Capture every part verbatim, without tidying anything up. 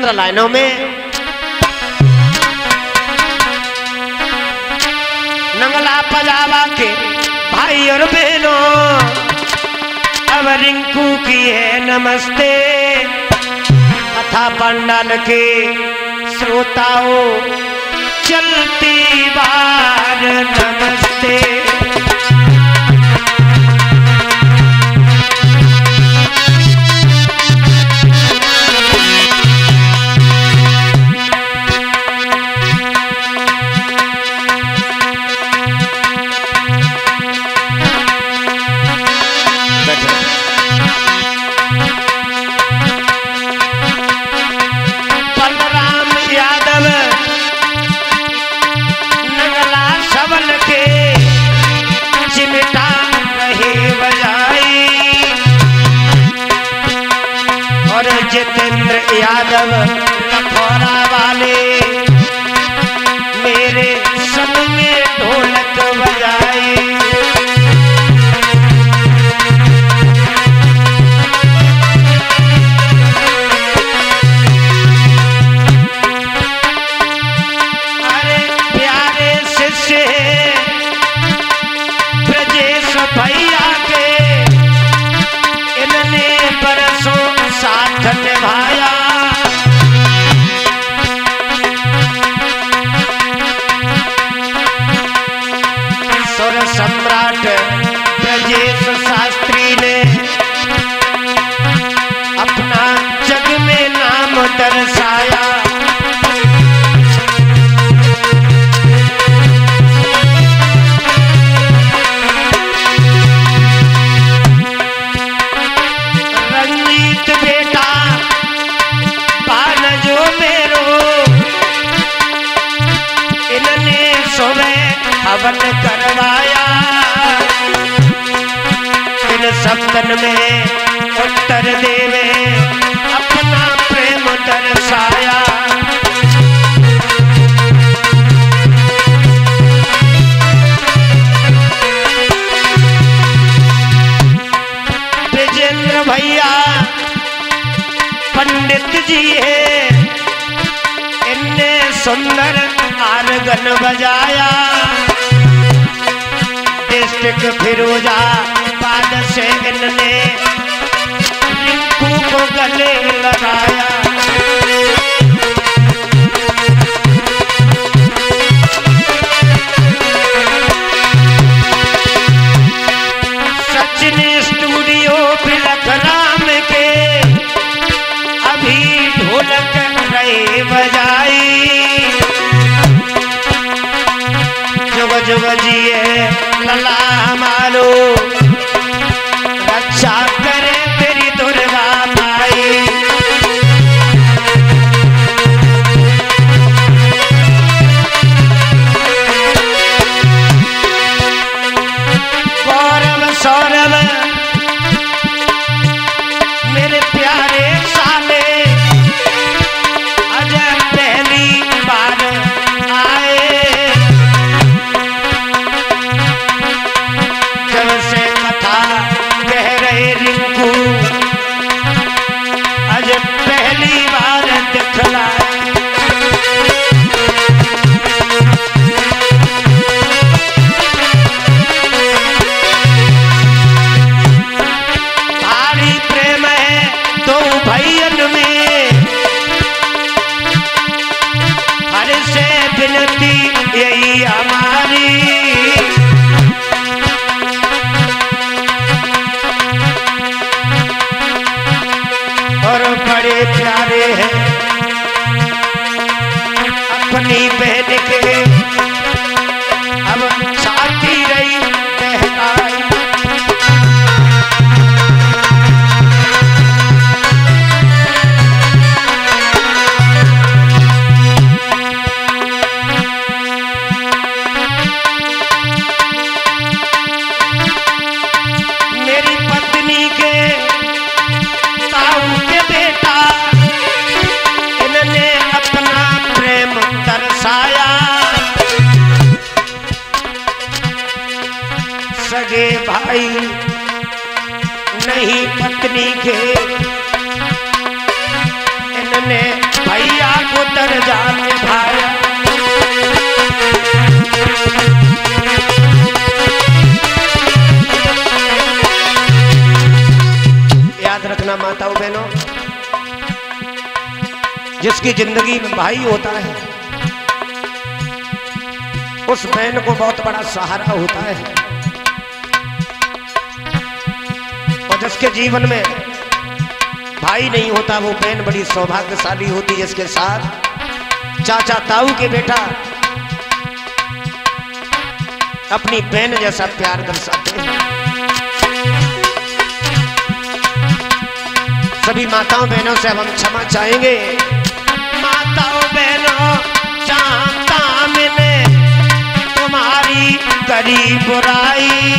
पंद्रह लाइनों में नंगला पजावा के भाई और बहनों, अब रिंकू की है नमस्ते। कथा पंडाल के श्रोताओं चलती बार नमस्ते। जितेंद्र यादव लखौरा वाले मेरे संग में ढोलक बजाए। अरे प्यारे शिष्य ब्रजेश भैया के इनने बरसों साथ निभाया। सुर सम्राट ब्रजेश शास्त्री ने अपना जग में नाम दर्शाया। हवन करवाया इन सप्तन में उत्तर देवे अपना प्रेम दर्शाया। विजेंद्र भैया पंडित जी है, इनने सुंदर आरगन बजाया। डिस्ट्रिक्ट फिरोजाबाद से इनने रिंकू को गले लगाया। सचिन स्टूडियो बिलखराम के अभी ढोलक रहे बजाई। जुग जुग जिए लला मारो, रक्षा करे तेरी दुर्गा माई। गौरव सौरभ मेरे प्यारे साले अजय पहली बार आए। जब से कथा कह रहे रिंकू अजय पहली बार दिखलाए। भारी प्रेम है दो भैयन में, हर से विनती यही हमारी। और बड़े प्यारे हैं अपनी बहन के, अब साथी रही बहनाई। मेरी पत्नी के ताऊ के बेटा इन्होंने अपना प्रेम दर्शाया। सगे भाई नहीं पत्नी के इन्होंने भाई जिसकी जिंदगी में भाई होता है उस बहन को बहुत बड़ा सहारा होता है, और जिसके जीवन में भाई नहीं होता वो बहन बड़ी सौभाग्यशाली होती, जिसके साथ चाचा ताऊ के बेटा अपनी बहन जैसा प्यार दर्शाते हैं। सभी माताओं बहनों से अब हम क्षमा चाहेंगे। माताओं बहनों, चाहता मैंने तुम्हारी करी बुराई,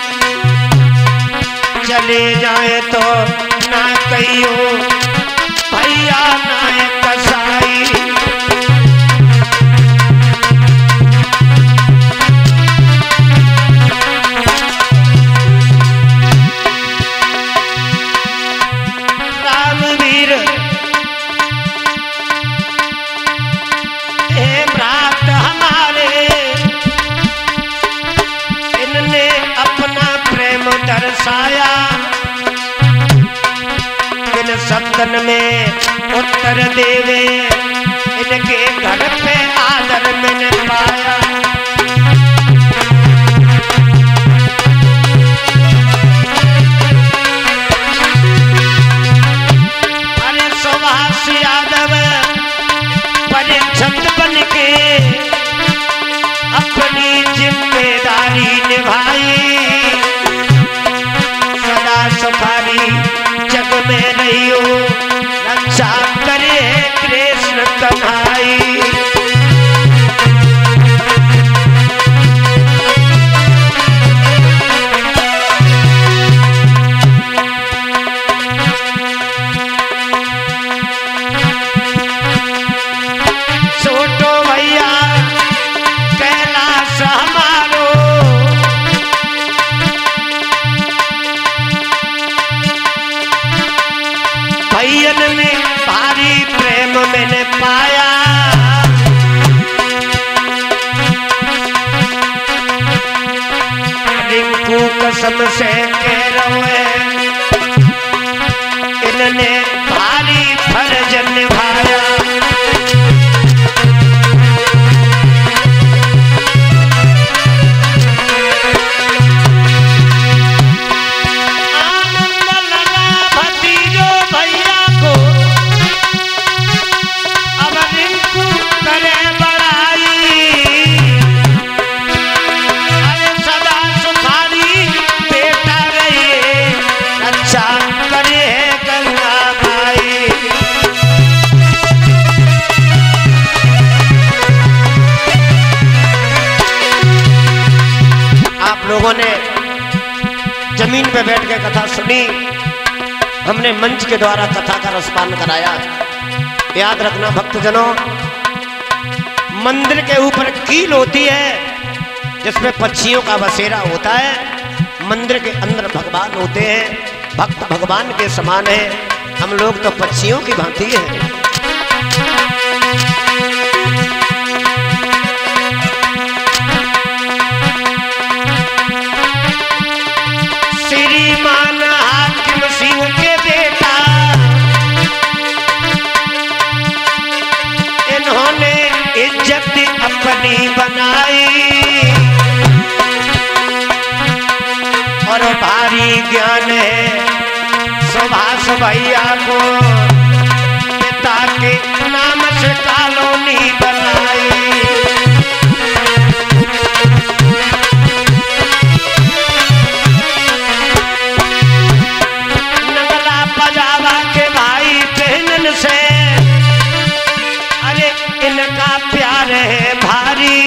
चले जाए तो ना कहियो भैया ना कसाई। रामवीर हे भ्रात हमारे, इनने अपना प्रेम दर्शाया, इन शब्दन में उत्तर देवे, इनके घर पे आदर मैंने पाया। अरे सुभाष यादव परीक्षित बन के अपनी जिम्मेदारी निभाई, सदा सुखारी जग में रहियो, रक्षा करे कृष्ण कन्हाई। छोटो भैया कैलाश हमारो, भैयन में भारी प्रेम मैंने पाया, रिंकू कसम से कह रहे इनने भारी फर्ज निभाया। लोगों ने जमीन पे बैठ के कथा सुनी, हमने मंच के द्वारा कथा का रसपान कराया। याद रखना भक्तजनों, मंदिर के ऊपर कील होती है जिसमें पक्षियों का बसेरा होता है, मंदिर के अंदर भगवान होते हैं, भक्त भगवान के समान है, हम लोग तो पक्षियों की भांति हैं। श्रीमान हाकिम सिंह के बेटा, इन्होंने इज्जत अपनी बनाई, और भारी ज्ञान है सुभाष भैया को, पिता के नाम से कॉलोनी बनाई। से अरे इनका प्यार है भारी,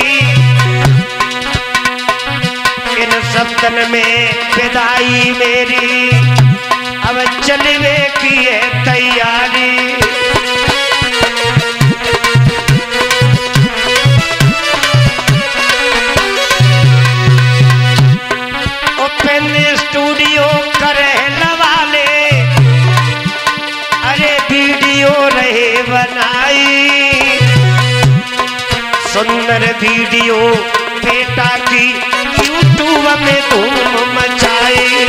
इन शब्दन में विदाई मेरी, अब चलवे की है तैयारी। ओपन स्टूडियो करे लवाले, अरे वीडियो रहे बनाई, सुंदर वीडियो बेटा की यूट्यूब में धूम मचाई।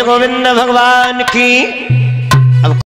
गोविंद भगवान की।